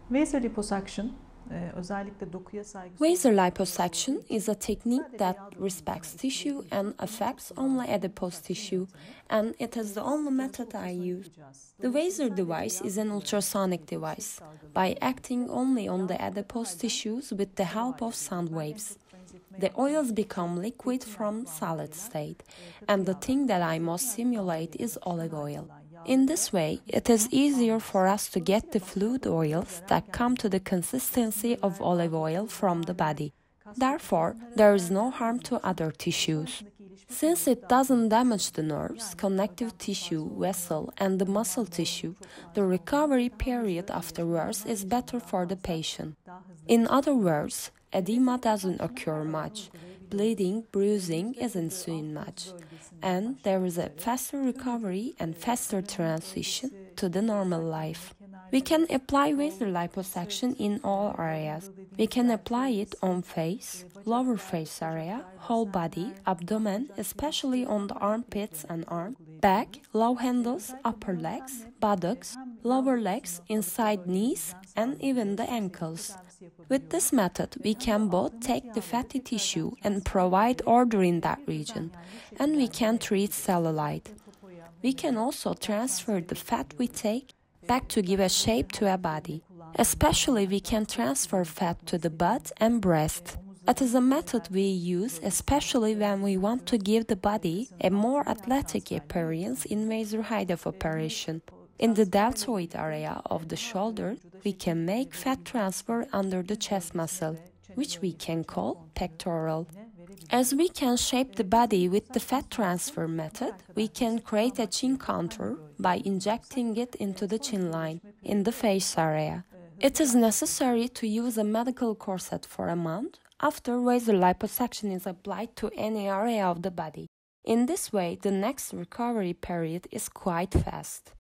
Laser liposuction özellikle dokuya saygı Laser liposuction is a technique that respects tissue and affects only adipose tissue, and it is the only method I use. The laser device is an ultrasonic device, by acting only on the adipose tissues with the help of sound waves. The oils become liquid from solid state, and the thing that I most simulate is olive oil. In this way, it is easier for us to get the fluid oils that come to the consistency of olive oil from the body. Therefore, there is no harm to other tissues. Since it doesn't damage the nerves, connective tissue, vessel, and the muscle tissue, the recovery period afterwards is better for the patient. In other words, edema doesn't occur much, bleeding, bruising isn't seen much, and there is a faster recovery and faster transition to the normal life. We can apply laser liposuction in all areas. We can apply it on face, lower face area, whole body, abdomen, especially on the armpits and arm, back, love handles, upper legs, buttocks, lower legs, inside knees, and even the ankles. With this method, we can both take the fatty tissue and provide order in that region, and we can treat cellulite. We can also transfer the fat we take back to give a shape to a body. Especially we can transfer fat to the butt and breast. It is a method we use especially when we want to give the body a more athletic appearance in major height of operation. In the deltoid area of the shoulder, we can make fat transfer under the chest muscle, which we can call pectoral. As we can shape the body with the fat transfer method, we can create a chin contour by injecting it into the chin line in the face area. It is necessary to use a medical corset for a month after laser liposuction is applied to any area of the body. In this way, the next recovery period is quite fast.